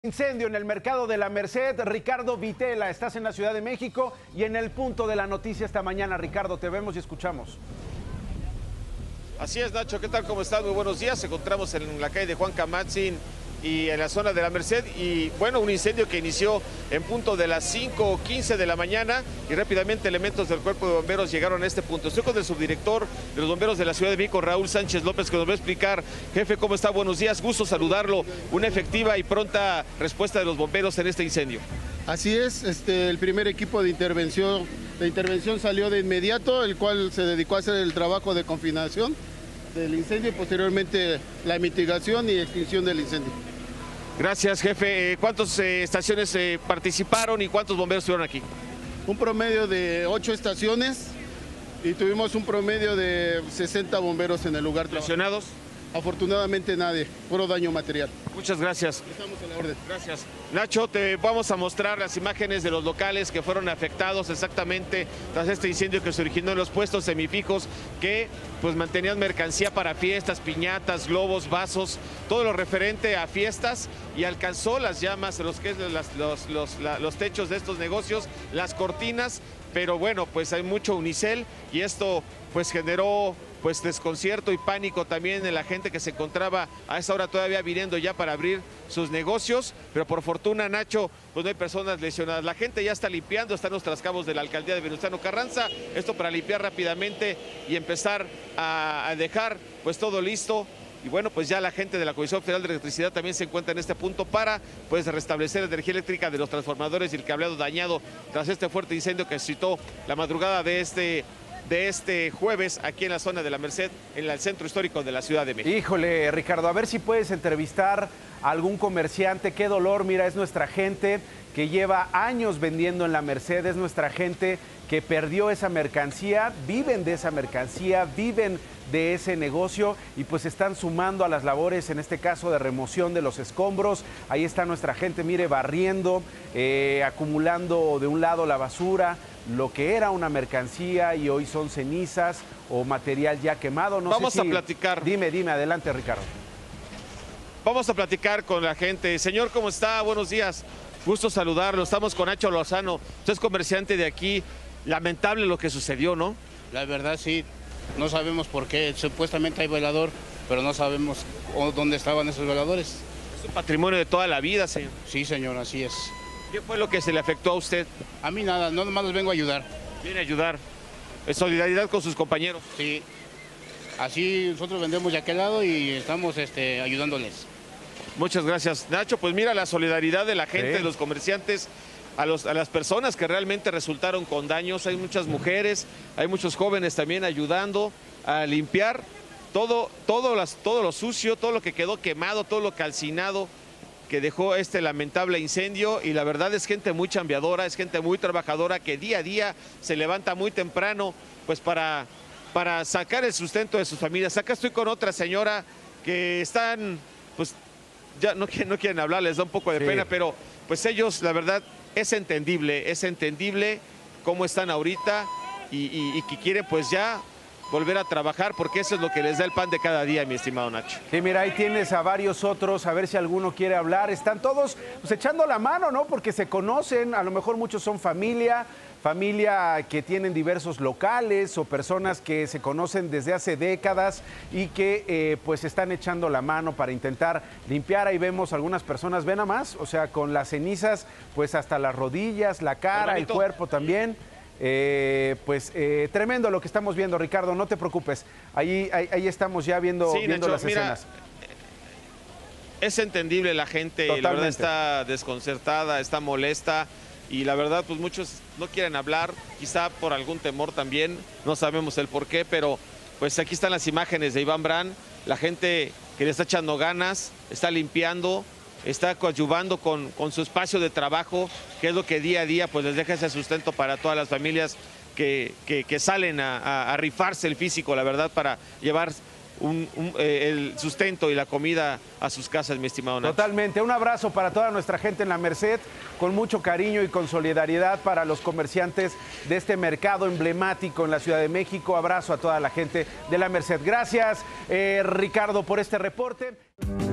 Incendio en el mercado de la Merced. Ricardo Vitela, estás en la Ciudad de México y en el punto de la noticia esta mañana. Ricardo, te vemos y escuchamos. Así es, Nacho, ¿qué tal? ¿Cómo estás? Muy buenos días. Nos encontramos en la calle de Juan Camatzin y en la zona de la Merced, y bueno, un incendio que inició en punto de las 5:15 de la mañana y rápidamente elementos del cuerpo de bomberos llegaron a este punto. Estoy con el subdirector de los bomberos de la Ciudad de México, Raúl Sánchez López, que nos va a explicar. Jefe, ¿cómo está? Buenos días, gusto saludarlo. Una efectiva y pronta respuesta de los bomberos en este incendio. Así es, el primer equipo de intervención salió de inmediato, el cual se dedicó a hacer el trabajo de confinación del incendio y posteriormente la mitigación y extinción del incendio. Gracias, jefe. ¿Cuántas estaciones participaron y cuántos bomberos estuvieron aquí? Un promedio de 8 estaciones y tuvimos un promedio de 60 bomberos en el lugar. ¿Lesionados? Afortunadamente nadie, puro daño material. Muchas gracias. Estamos a la orden. Gracias. Nacho, te vamos a mostrar las imágenes de los locales que fueron afectados exactamente tras este incendio que se originó en los puestos semifijos que pues mantenían mercancía para fiestas, piñatas, globos, vasos, todo lo referente a fiestas, y alcanzó las llamas, los techos de estos negocios, las cortinas, pero bueno, pues hay mucho unicel y esto pues generó pues desconcierto y pánico también en la gente que se encontraba a esa hora todavía viniendo ya para abrir sus negocios, pero por fortuna, Nacho, pues no hay personas lesionadas. La gente ya está limpiando, están los trascabos de la alcaldía de Venustiano Carranza, esto para limpiar rápidamente y empezar a dejar pues todo listo. Y bueno, pues ya la gente de la Comisión Federal de Electricidad también se encuentra en este punto para pues restablecer la energía eléctrica de los transformadores y el cableado dañado tras este fuerte incendio que suscitó la madrugada de este jueves aquí en la zona de la Merced, en el centro histórico de la Ciudad de México. Híjole, Ricardo, a ver si puedes entrevistar a algún comerciante. Qué dolor, mira, es nuestra gente que lleva años vendiendo en la Merced, es nuestra gente que perdió esa mercancía, viven de esa mercancía, viven de ese negocio y pues están sumando a las labores, en este caso de remoción de los escombros. Ahí está nuestra gente, mire, barriendo, acumulando de un lado la basura, lo que era una mercancía y hoy son cenizas o material ya quemado. No Vamos sé a platicar. Dime, adelante, Ricardo. Vamos a platicar con la gente. Señor, ¿cómo está? Buenos días. Gusto saludarlo. Estamos con Nacho Lozano. Usted es comerciante de aquí. Lamentable lo que sucedió, ¿no? La verdad sí, no sabemos por qué. Supuestamente hay velador, pero no sabemos dónde estaban esos veladores. Es un patrimonio de toda la vida, señor. Sí, señor, así es. ¿Qué fue lo que se le afectó a usted? A mí nada, no nomás los vengo a ayudar. Viene a ayudar. Es solidaridad con sus compañeros. Sí, así nosotros vendemos de aquel lado y estamos ayudándoles. Muchas gracias, Nacho. Pues mira la solidaridad de la gente, Sí. de los comerciantes, a las personas que realmente resultaron con daños. Hay muchas mujeres, hay muchos jóvenes también ayudando a limpiar todo lo sucio, todo lo que quedó quemado, todo lo calcinado que dejó este lamentable incendio. Y la verdad es gente muy chambeadora, es gente muy trabajadora que día a día se levanta muy temprano pues para sacar el sustento de sus familias. Acá estoy con otra señora que están, pues ya no quieren hablar, les da un poco de pena, pero pues ellos, la verdad, es entendible cómo están ahorita y que quieren pues ya volver a trabajar, porque eso es lo que les da el pan de cada día, mi estimado Nacho. Sí, mira, ahí tienes a varios otros, a ver si alguno quiere hablar. Están todos pues echando la mano, ¿no? Porque se conocen, a lo mejor muchos son familia que tienen diversos locales o personas que se conocen desde hace décadas y que pues están echando la mano para intentar limpiar. Ahí vemos algunas personas, ven a más, o sea, con las cenizas pues hasta las rodillas, la cara, el cuerpo también. Tremendo lo que estamos viendo, Ricardo, no te preocupes. Ahí estamos ya viendo Nacho, las mira, escenas. Es entendible la gente, y la verdad está desconcertada, está molesta, y la verdad pues muchos no quieren hablar, quizá por algún temor también, no sabemos el por qué, pero pues aquí están las imágenes de Iván Brand, la gente que le está echando ganas, está limpiando, está coadyuvando con su espacio de trabajo, que es lo que día a día pues les deja ese sustento para todas las familias que salen a rifarse el físico, la verdad, para llevar el sustento y la comida a sus casas, mi estimado Nacho. Totalmente, un abrazo para toda nuestra gente en la Merced, con mucho cariño y con solidaridad para los comerciantes de este mercado emblemático en la Ciudad de México. Abrazo a toda la gente de la Merced. Gracias, Ricardo, por este reporte.